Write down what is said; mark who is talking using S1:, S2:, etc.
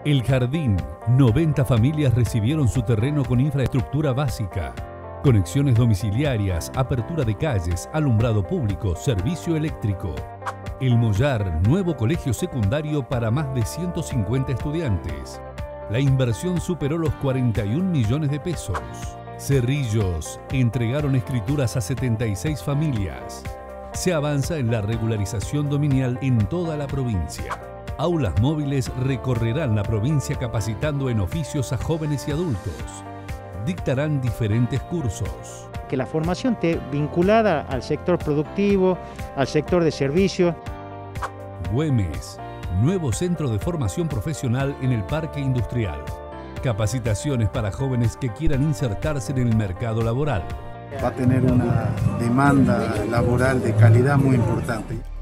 S1: El Jardín. 90 familias recibieron su terreno con infraestructura básica. Conexiones domiciliarias, apertura de calles, alumbrado público, servicio eléctrico. El Mollar, nuevo colegio secundario para más de 150 estudiantes. La inversión superó los 41 millones de pesos. Cerrillos, entregaron escrituras a 76 familias. Se avanza en la regularización dominial en toda la provincia. Aulas móviles recorrerán la provincia capacitando en oficios a jóvenes y adultos. Dictarán diferentes cursos.
S2: Que la formación esté vinculada al sector productivo, al sector de servicios.
S1: Güemes, nuevo centro de formación profesional en el Parque Industrial. Capacitaciones para jóvenes que quieran insertarse en el mercado laboral.
S3: Va a tener una demanda laboral de calidad muy importante.